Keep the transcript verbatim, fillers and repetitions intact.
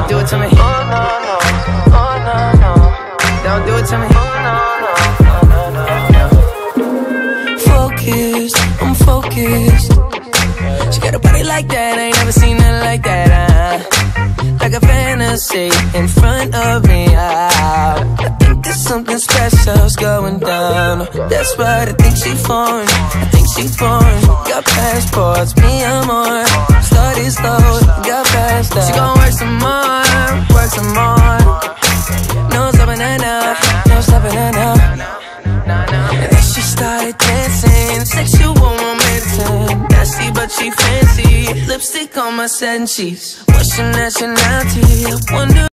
Don't do it to me. Oh no no, oh no no. Don't do it to me. Oh no no, oh no no. Focused, I'm focused. She got a body like that, I ain't never seen nothing like that. Uh, like a fantasy in front of me. Uh, I think there's something special's going down. That's right, I think she foreign. I think she foreign. Got passports, me I'm on. Started slow, got past that. She gon' work some more, work some more. No stopping her now, no stopping her now. And then she started dancing, sexual romancing. Nasty but she fancy, lipstick on my satin sheets. What's your nationality? I wonder